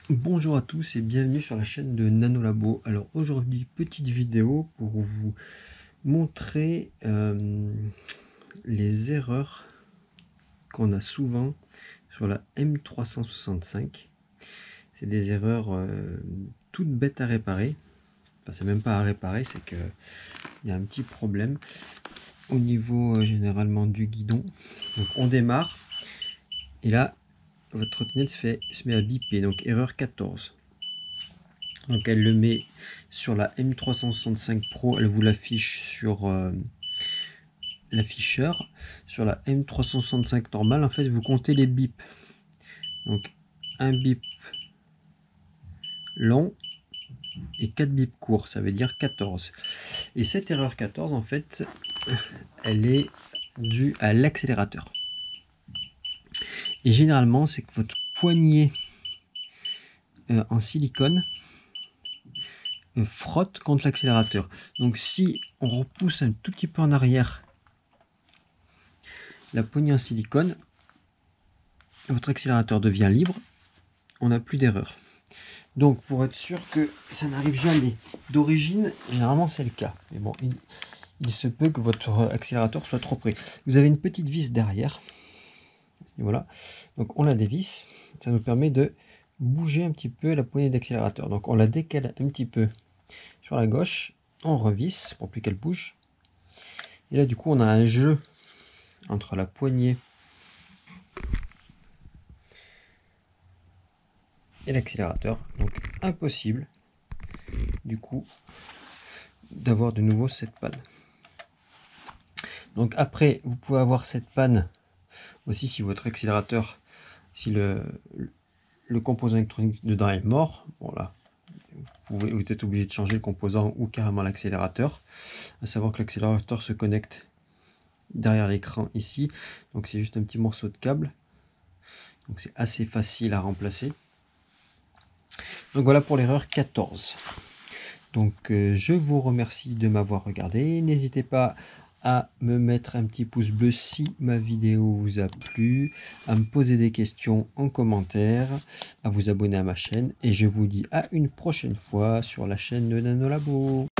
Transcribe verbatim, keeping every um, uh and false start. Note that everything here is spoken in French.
Bonjour à tous et bienvenue sur la chaîne de Nanolabo. Alors aujourd'hui, petite vidéo pour vous montrer euh, les erreurs qu'on a souvent sur la M trois cent soixante-cinq. C'est des erreurs euh, toutes bêtes à réparer. Enfin, c'est même pas à réparer, c'est qu'il y a un petit problème au niveau euh, généralement du guidon. Donc on démarre et là, votre trottinette se, fait, se met à biper, donc erreur quatorze. Donc elle le met sur la M trois cent soixante-cinq Pro, elle vous l'affiche sur euh, l'afficheur. Sur la M trois cent soixante-cinq normale, en fait, vous comptez les bips. Donc un bip long et quatre bips courts, ça veut dire quatorze. Et cette erreur quatorze, en fait, elle est due à l'accélérateur. Et généralement, c'est que votre poignet euh, en silicone euh, frotte contre l'accélérateur. Donc si on repousse un tout petit peu en arrière la poignée en silicone, votre accélérateur devient libre, on n'a plus d'erreur. Donc pour être sûr que ça n'arrive jamais, d'origine, généralement c'est le cas. Mais bon, il, il se peut que votre accélérateur soit trop près. Vous avez une petite vis derrière. Voilà. Donc on la dévisse. Ça nous permet de bouger un petit peu la poignée d'accélérateur. Donc on la décale un petit peu sur la gauche. On revisse pour plus qu'elle bouge. Et là du coup on a un jeu entre la poignée et l'accélérateur. Donc impossible du coup d'avoir de nouveau cette panne. Donc après, vous pouvez avoir cette panne aussi si votre accélérateur, si le, le composant électronique dedans est mort. Bon là, vous, pouvez, vous êtes obligé de changer le composant ou carrément l'accélérateur. À savoir que l'accélérateur se connecte derrière l'écran ici. Donc c'est juste un petit morceau de câble. Donc c'est assez facile à remplacer. Donc voilà pour l'erreur quatorze. Donc euh, je vous remercie de m'avoir regardé. N'hésitez pas à me mettre un petit pouce bleu si ma vidéo vous a plu, à me poser des questions en commentaire, à vous abonner à ma chaîne et je vous dis à une prochaine fois sur la chaîne de Nanolabo.